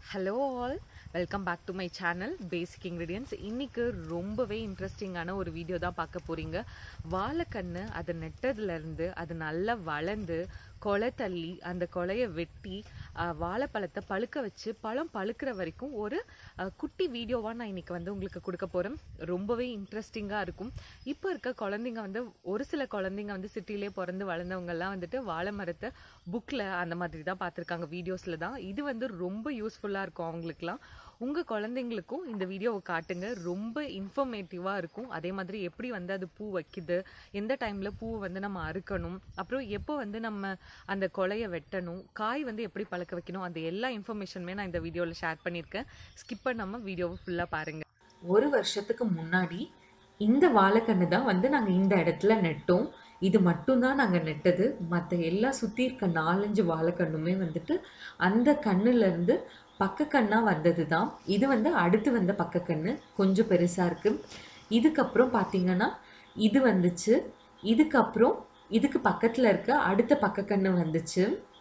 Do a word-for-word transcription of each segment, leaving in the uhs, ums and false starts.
Hello all, welcome back to my channel basic ingredients. இன்னைக்கு ரொம்பவே இன்ட்ரெஸ்டிங்கான ஒரு வீடியோ தான் பார்க்க போறீங்க. வாழைக்கண்ணு அதை நெட்டதுலேருந்து அது நல்லா வளர்ந்து கொலை தள்ளி அந்த கொலையை வெட்டி வாழைப்பழத்தை பழுக்க வச்சு பழம் பழுக்கிற வரைக்கும் ஒரு குட்டி வீடியோவாக நான் இன்னைக்கு வந்து உங்களுக்கு கொடுக்க போகிறேன். ரொம்பவே இன்ட்ரெஸ்டிங்காக இருக்கும். இப்போ இருக்க குழந்தைங்க வந்து ஒரு சில குழந்தைங்க வந்து சிட்டிலே பிறந்து வளர்ந்தவங்கெல்லாம் வந்துட்டு வாழை மரத்தை புக்கில் அந்த மாதிரி தான் பார்த்துருக்காங்க, வீடியோஸில் தான். இது வந்து ரொம்ப யூஸ்ஃபுல்லாக இருக்கும் அவங்களுக்குலாம். உங்கள் குழந்தைங்களுக்கும் இந்த வீடியோவை காட்டுங்க, ரொம்ப இன்ஃபர்மேட்டிவாக இருக்கும். அதே மாதிரி எப்படி வந்து அது பூ வைக்குது, எந்த டைமில் பூவை வந்து நம்ம அறுக்கணும், அப்புறம் எப்போ வந்து நம்ம அந்த கொலையை வெட்டணும், காய் வந்து எப்படி பழக்க வைக்கணும், அந்த எல்லா இன்ஃபர்மேஷனுமே நான் இந்த வீடியோவில் ஷேர் பண்ணியிருக்கேன். ஸ்கிப் பண்ணாமல் வீடியோவை ஃபுல்லாக பாருங்கள். ஒரு வருஷத்துக்கு முன்னாடி இந்த வாழைக்கன்று தான் வந்து நாங்கள் இந்த இடத்துல நெட்டோம். இது மட்டும்தான் நாங்கள் நெட்டது. மற்ற எல்லா சுற்றி இருக்க நாலஞ்சு வாழைக்கண்ணுமே வந்துட்டு அந்த கண்ணுலேருந்து பக்கக்கண்ணாக வந்தது தான். இது வந்து அடுத்து வந்த பக்கக்கண்ணு கொஞ்சம் பெருசாக இருக்குது. இதுக்கப்புறம் பார்த்திங்கன்னா இது வந்துச்சு. இதுக்கப்புறம் இதுக்கு பக்கத்தில் இருக்க அடுத்த பக்கக்கண்ணு வந்துச்சு.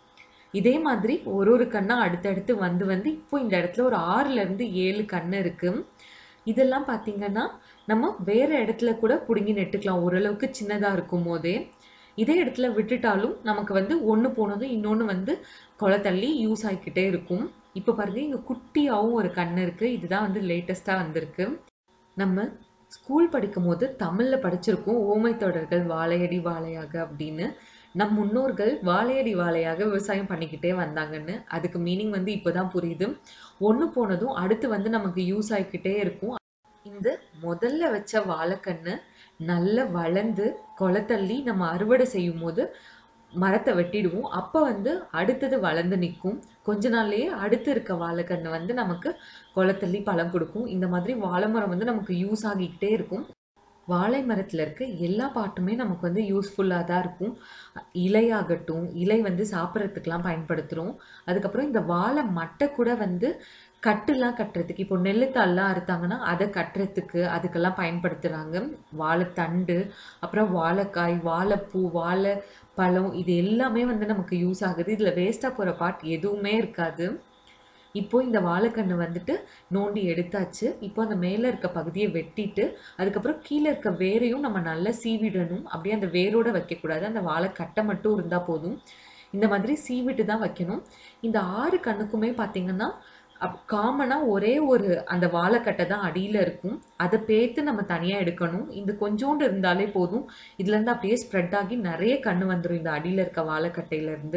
இதே மாதிரி ஒரு ஒரு கண்ணாக அடுத்தடுத்து வந்து வந்து இப்போ இந்த இடத்துல ஒரு ஆறுலேருந்து ஏழு கண்ணு இருக்குது. இதெல்லாம் பார்த்திங்கன்னா நம்ம வேறு இடத்துல கூட பிடுங்கி நெட்டுக்கலாம், ஓரளவுக்கு சின்னதாக இருக்கும் போதே. இதே இடத்துல விட்டுட்டாலும் நமக்கு வந்து ஒன்று போனதும் இன்னொன்று வந்து கொலை தள்ளி யூஸ் ஆகிக்கிட்டே இருக்கும். இப்போ பாருங்கள், இங்கே குட்டியாகவும் ஒரு கண் இருக்குது. இதுதான் வந்து லேட்டஸ்ட்டாக வந்திருக்கு. நம்ம ஸ்கூல் படிக்கும் போது தமிழில் படிச்சிருக்கோம், ஓமை தொடர்கள் வாழையடி வாழையாக அப்படின்னு. நம் முன்னோர்கள் வாழையடி வாழையாக விவசாயம் பண்ணிக்கிட்டே வந்தாங்கன்னு. அதுக்கு மீனிங் வந்து இப்போ தான் புரியுது. ஒன்று போனதும் அடுத்து வந்து நமக்கு யூஸ் ஆகிக்கிட்டே இருக்கும். இந்த முதல்ல வச்ச வாழைக்கண்ணு நல்லா வளர்ந்து கொலை தள்ளி நம்ம அறுவடை செய்யும் போது மரத்தை வெட்டிடுவோம். அப்போ வந்து அடுத்தது வளர்ந்து நிற்கும். கொஞ்ச நாள்லேயே அடுத்து இருக்க வாழைக்கண்ணு வந்து நமக்கு கொலை தள்ளி பழம் கொடுக்கும். இந்த மாதிரி வாழை மரம் வந்து நமக்கு யூஸ் ஆகிக்கிட்டே இருக்கும். வாழை மரத்தில் இருக்க எல்லா பாட்டுமே நமக்கு வந்து யூஸ்ஃபுல்லாக தான் இருக்கும். இலையாகட்டும், இலை வந்து சாப்பிட்றதுக்கெலாம் பயன்படுத்துகிறோம். அதுக்கப்புறம் இந்த வாழை மட்டை கூட வந்து கட்டுலாம் கட்டுறதுக்கு, இப்போ நெல்லுத்தாள்லாம் அறுத்தாங்கன்னா அதை கட்டுறதுக்கு அதுக்கெல்லாம் பயன்படுத்துகிறாங்க. வாழைத்தண்டு, அப்புறம் வாழைக்காய், வாழைப்பூ, வாழை பழம், இது எல்லாமே வந்து நமக்கு யூஸ் ஆகுது. இதில் வேஸ்ட்டாக போகிற பார்ட் எதுவுமே இருக்காது. இப்போது இந்த வாழைக்கன்று வந்துட்டு நோண்டி எடுத்தாச்சு. இப்போ அந்த மேலே இருக்க பகுதியை வெட்டிட்டு அதுக்கப்புறம் கீழே இருக்க வேரையும் நம்ம நல்லா சீவிடணும். அப்படியே அந்த வேரோடு வைக்கக்கூடாது, அந்த வாழைக்கட்டை மட்டும் இருந்தால் போதும். இந்த மாதிரி சீவிட்டு தான் வைக்கணும். இந்த ஆறு கண்ணுக்குமே பார்த்திங்கன்னா அப் காமனாக ஒரே ஒரு அந்த வாழைக்கட்டை தான் அடியில் இருக்கும். அதை பேத்து நம்ம தனியாக எடுக்கணும். இது கொஞ்சோண்டு இருந்தாலே போதும். இதுலேருந்து அப்படியே ஸ்ப்ரெட் ஆகி நிறைய கண்ணு வந்துடும் இந்த அடியில் இருக்க வாழைக்கட்டையிலேருந்து.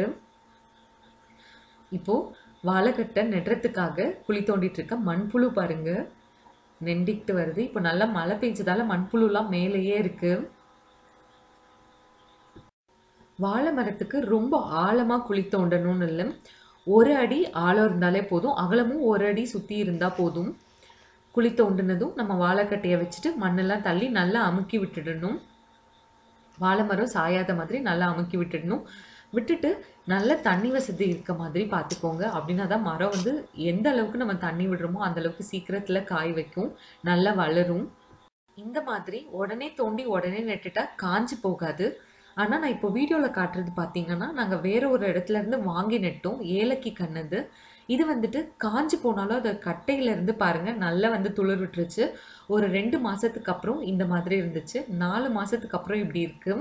இப்போது வாழைக்கட்டை நெடுறதுக்காக குழி தோண்டிட்டு இருக்க மண்புழு பாருங்க நெண்டிக்கிட்டு வருது. இப்போ நல்லா மழை பெஞ்சதால மண்புழுலாம் மேலேயே இருக்கு. வாழை மரத்துக்கு ரொம்ப ஆழமாக குழி தோண்டணும்னு இல்லை, ஒரு அடி ஆழம் இருந்தாலே போதும். அகலமும் ஒரு அடி சுற்றி இருந்தால் போதும். குழி தோண்டினதும் நம்ம வாழைக்கட்டையை வச்சுட்டு மண்ணெல்லாம் தள்ளி நல்லா அமுக்கி விட்டுடணும். வாழை மரம் சாயாத மாதிரி நல்லா அமுக்கி விட்டுடணும். விட்டுட்டு நல்ல தண்ணி வசதி இருக்க மாதிரி பார்த்துக்கோங்க. அப்படின்னா தான் மரம் வந்து எந்த அளவுக்கு நம்ம தண்ணி விடுறோமோ அந்த அளவுக்கு சீக்கிரத்தில் காய் வைக்கும், நல்லா வளரும். இந்த மாதிரி உடனே தோண்டி உடனே நட்டுட்டா காஞ்சி போகாது. ஆனால் நான் இப்போ வீடியோவில் காட்டுறது பார்த்தீங்கன்னா நாங்கள் வேறு ஒரு இடத்துல இருந்து வாங்கி நட்டோம், ஏலக்கி கண்ணுது. இது வந்துட்டு காஞ்சி போனாலும் அதை கட்டையிலேருந்து பாருங்கள் நல்லா வந்து துளிர் விட்டுருச்சு. ஒரு ரெண்டு மாதத்துக்கு அப்புறம் இந்த மாதிரி இருந்துச்சு, நாலு மாதத்துக்கு அப்புறம் இப்படி இருக்குது.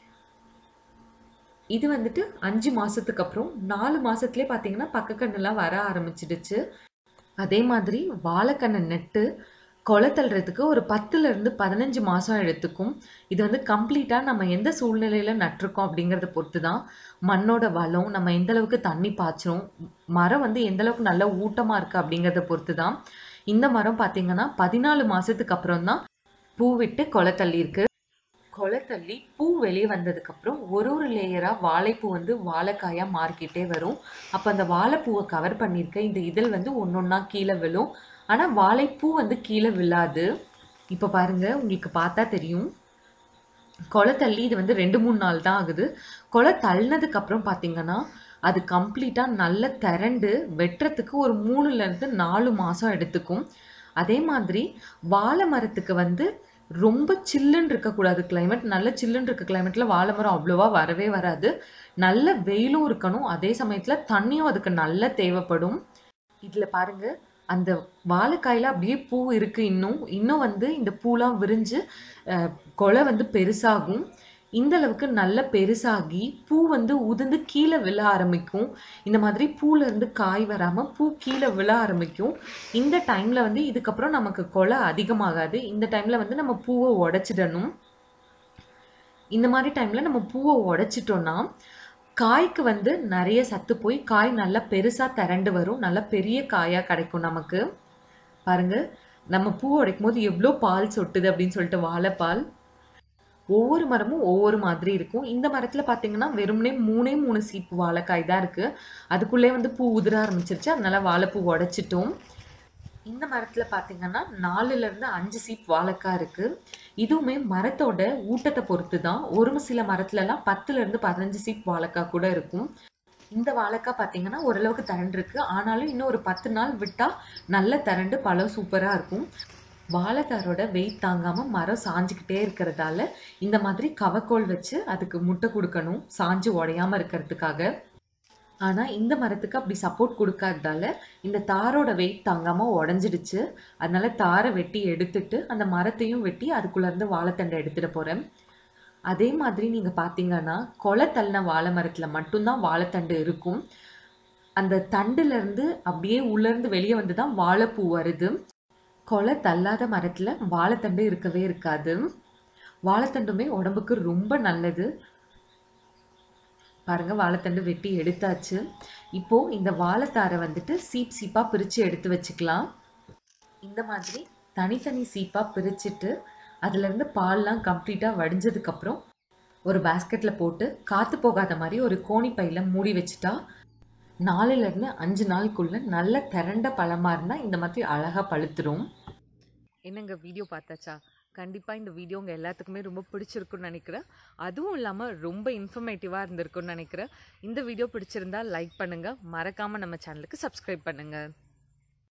இது வந்துட்டு அஞ்சு மாதத்துக்கு அப்புறம் நாலு மாதத்துலேயே பார்த்தீங்கன்னா பக்கக்கண்ணெல்லாம் வர ஆரம்பிச்சிடுச்சு. அதே மாதிரி வாழைக்கண்ணை நட்டு கொலை தள்ளுறதுக்கு ஒரு பத்துலேருந்து பதினஞ்சு மாதம் எடுத்துக்கும். இது வந்து கம்ப்ளீட்டாக நம்ம எந்த சூழ்நிலையில் நட்டிருக்கோம் அப்படிங்கிறத பொறுத்து தான். மண்ணோட வளம், நம்ம எந்த அளவுக்கு தண்ணி பாய்ச்சோம், மரம் வந்து எந்த அளவுக்கு நல்ல ஊட்டமாக இருக்குது அப்படிங்கிறத பொறுத்து தான். இந்த மரம் பார்த்திங்கன்னா பதினாலு மாதத்துக்கு அப்புறம் தான் பூ விட்டு கொலை தள்ளியிருக்கு. கொலை தள்ளி பூ வெளியே வந்ததுக்கப்புறம் ஒரு ஒரு லேயராக வாழைப்பூ வந்து வாழைக்காயாக மாறிக்கிட்டே வரும். அப்போ அந்த வாழைப்பூவை கவர் பண்ணியிருக்க இந்த இதழ் வந்து ஒன்று ஒன்றா கீழே விழும். ஆனால் வாழைப்பூ வந்து கீழே விழாது. இப்போ பாருங்கள், உங்களுக்கு பார்த்தா தெரியும். கொலை தள்ளி இது வந்து ரெண்டு மூணு நாள் தான் ஆகுது. கொலை தள்ளினதுக்கப்புறம் பார்த்திங்கன்னா அது கம்ப்ளீட்டாக நல்ல திரண்டு வெட்டுறதுக்கு ஒரு மூணுலேருந்து நாலு மாதம் எடுத்துக்கும். அதே மாதிரி வாழை மரத்துக்கு வந்து ரொம்ப சில்லுன்னு இருக்கக்கூடாது கிளைமேட். நல்ல சில்லுன்னு இருக்க கிளைமேட்டில் வாழை மரம் அவ்வளோவா வரவே வராது. நல்ல வெயிலும் இருக்கணும், அதே சமயத்தில் தண்ணியும் அதுக்கு நல்லா தேவைப்படும். இதில் பாருங்க, அந்த வாழைக்காயில் அப்படியே பூ இருக்குது. இன்னும் இன்னும் வந்து இந்த பூலாம் விரிஞ்சு அஹ், கொலை வந்து பெருசாகும். இந்த அளவுக்கு நல்ல பெருசாகி பூ வந்து உதிர்ந்து கீழே விழ ஆரம்பிக்கும். இந்த மாதிரி பூல இருந்து காய் வராமல் பூ கீழே விழ ஆரம்பிக்கும். இந்த டைமில் வந்து இதுக்கப்புறம் நமக்கு கொலை அதிகமாகாது. இந்த டைமில் வந்து நம்ம பூவை உடைச்சிடணும். இந்த மாதிரி டைமில் நம்ம பூவை உடைச்சிட்டோன்னா காய்க்கு வந்து நிறைய சத்து போய் காய் நல்லா பெருசாக திரண்டு வரும். நல்லா பெரிய காயாக கிடைக்கும் நமக்கு. பாருங்க, நம்ம பூ உடைக்கும் போது எவ்வளோ பால் சொட்டுது அப்படின்னு சொல்லிட்டு வாழைப்பால். ஒவ்வொரு மரமும் ஒவ்வொரு மாதிரி இருக்கும். இந்த மரத்தில் பார்த்தீங்கன்னா வெறுமனே மூணே மூணு சீப்பு வாழைக்காய் தான் இருக்குது. அதுக்குள்ளே வந்து பூ உதிர ஆரம்பிச்சிருச்சு. அதனால வாழைப்பூ உடைச்சிட்டோம். இந்த மரத்தில் பார்த்தீங்கன்னா நாலுலேருந்து அஞ்சு சீப் வாழைக்காய் இருக்குது. இதுவுமே மரத்தோட ஊட்டத்தை பொறுத்து தான். ஒரு சில மரத்துலலாம் பத்துலேருந்து பதினஞ்சு சீப் வாழைக்காய் கூட இருக்கும். இந்த வாழைக்காய் பார்த்தீங்கன்னா ஓரளவுக்கு திரண்டு இருக்கு. ஆனாலும் இன்னும் ஒரு பத்து நாள் விட்டால் நல்ல திரண்டு பழம் சூப்பராக இருக்கும். வாழைத்தாரோட வெயிட் தாங்காமல் மரம் சாஞ்சிக்கிட்டே இருக்கிறதால இந்த மாதிரி கவக்கோல் வச்சு அதுக்கு முட்டை கொடுக்கணும், சாஞ்சு உடையாமல் இருக்கிறதுக்காக. ஆனால் இந்த மரத்துக்கு அப்படி சப்போர்ட் கொடுக்காததால இந்த தாரோட வெயிட் தாங்காமல் உடஞ்சிடுச்சு. அதனால தாரை வெட்டி எடுத்துட்டு அந்த மரத்தையும் வெட்டி அதுக்குள்ளேருந்து வாழைத்தண்டை எடுத்துகிட்டு போகிறேன். அதே மாதிரி நீங்கள் பார்த்தீங்கன்னா கொலை தள்ளின வாழை மரத்தில் மட்டும்தான் வாழைத்தண்டு இருக்கும். அந்த தண்டுலேருந்து அப்படியே உள்ளேருந்து வெளியே வந்து தான் வாழைப்பூ வருது. கொலை தள்ளாத மரத்தில் வாழைத்தண்டு இருக்கவே இருக்காது. வாழைத்தண்டுமே உடம்புக்கு ரொம்ப நல்லது. பாருங்க, வாழைத்தண்டு வெட்டி எடுத்தாச்சு. இப்போ இந்த வாழைத்தாரை வந்துட்டு சீப் சீப்பா பிரித்து எடுத்து வச்சுக்கலாம். இந்த மாதிரி தனித்தனி சீப்பா பிரிச்சுட்டு அதுலேருந்து பால்லாம் கம்ப்ளீட்டாக வடிஞ்சதுக்கப்புறம் ஒரு பேஸ்கெட்டில் போட்டு காற்று போகாத மாதிரி ஒரு கோணி பையில் மூடி வச்சுட்டா நாலுலேருந்து அஞ்சு நாளுக்குள்ள நல்ல திரண்ட பழமாக இருந்தால் இந்த மாதிரி அழகாக பழுத்துரும். என்னங்க வீடியோ பார்த்தாச்சா? கண்டிப்பாக இந்த வீடியோ உங்கள் எல்லாத்துக்குமே ரொம்ப பிடிச்சிருக்குன்னு நினைக்கிறேன். அதுவும் இல்லாமல் ரொம்ப இன்ஃபர்மேட்டிவாக இருந்திருக்குன்னு நினைக்கிறேன். இந்த வீடியோ பிடிச்சிருந்தா லைக் பண்ணுங்கள், மறக்காமல் நம்ம சேனலுக்கு சப்ஸ்கிரைப் பண்ணுங்கள்.